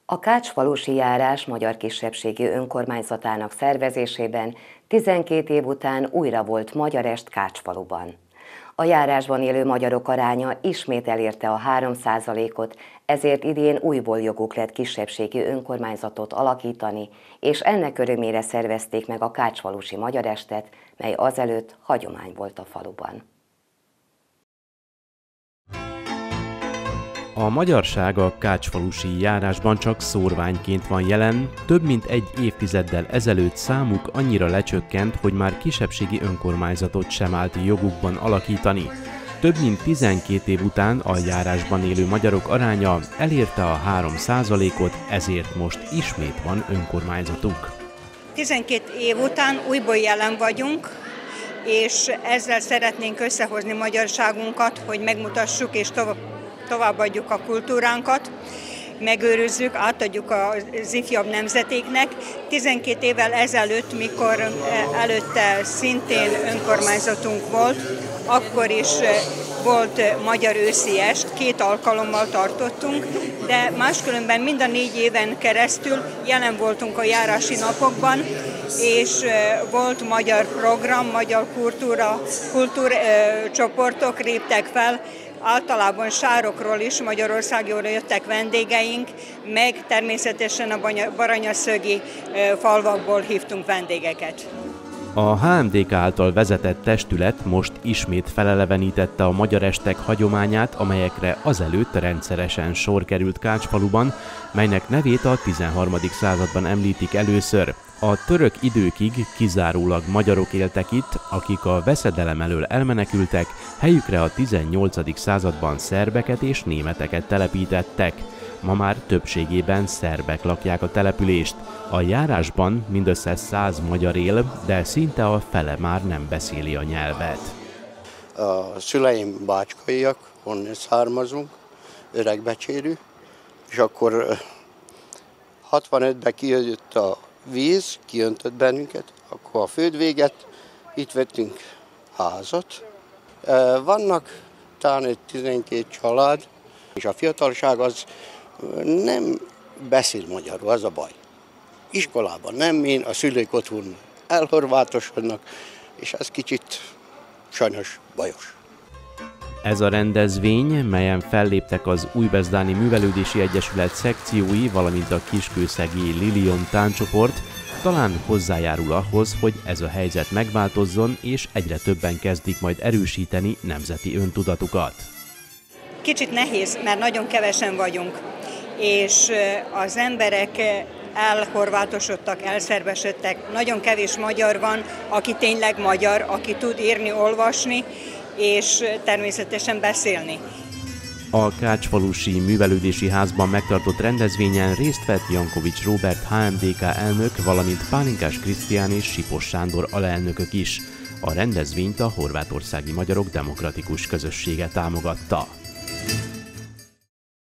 A kácsfalusi járás magyar kisebbségi önkormányzatának szervezésében 12 év után újra volt magyarest Kácsfaluban. A járásban élő magyarok aránya ismét elérte a 3%-ot, ezért idén újból joguk lett kisebbségi önkormányzatot alakítani, és ennek örömére szervezték meg a kácsfalusi magyarestet, mely azelőtt hagyomány volt a faluban. A magyarság a kácsfalusi járásban csak szórványként van jelen, több mint egy évtizeddel ezelőtt számuk annyira lecsökkent, hogy már kisebbségi önkormányzatot sem állt jogukban alakítani. Több mint 12 év után a járásban élő magyarok aránya elérte a 3%-ot, ezért most ismét van önkormányzatuk. 12 év után újból jelen vagyunk, és ezzel szeretnénk összehozni magyarságunkat, hogy megmutassuk és továbbadjuk a kultúránkat, megőrizzük, átadjuk az ifjabb nemzetéknek. 12 évvel ezelőtt, mikor előtte szintén önkormányzatunk volt, akkor is volt magyar őszi est, 2 alkalommal tartottunk, de máskülönben mind a 4 éven keresztül jelen voltunk a járási napokban, és volt magyar program, magyar kultúrcsoportok léptek fel, általában sárokról is Magyarországról jöttek vendégeink, meg természetesen a baranyaszögi falvakból hívtunk vendégeket. A HMDK által vezetett testület most ismét felelevenítette a magyarestek hagyományát, amelyekre azelőtt rendszeresen sor került Kácsfaluban, melynek nevét a 13. században említik először. A török időkig kizárólag magyarok éltek itt, akik a veszedelem elől elmenekültek, helyükre a 18. században szerbeket és németeket telepítettek. Ma már többségében szerbek lakják a települést. A járásban mindössze 100 magyar él, de szinte a fele már nem beszéli a nyelvet. A szüleim bácskaiak, onnan származunk, öregbecsérű, és akkor 65-ben kijött a víz, kiöntött bennünket, akkor a földvéget, itt vettünk házat. Vannak talán egy 12 család, és a fiatalság az nem beszél magyarul, az a baj. Iskolában nem, én a szülők otthon elhorvátosodnak, és ez kicsit sajnos bajos. Ez a rendezvény, melyen felléptek az Újbezdáni Művelődési Egyesület szekciói, valamint a kiskőszegi Lilion táncsoport, talán hozzájárul ahhoz, hogy ez a helyzet megváltozzon, és egyre többen kezdik majd erősíteni nemzeti öntudatukat. Kicsit nehéz, mert nagyon kevesen vagyunk, és az emberek elhorvátosodtak, elszervesedtek. Nagyon kevés magyar van, aki tényleg magyar, aki tud írni, olvasni, és természetesen beszélni. A Kácsfalusi Művelődési Házban megtartott rendezvényen részt vett Jankovics Róbert HMDK elnök, valamint Pálinkás Krisztián és Sipos Sándor alelnökök is. A rendezvényt a horvátországi magyarok demokratikus közössége támogatta.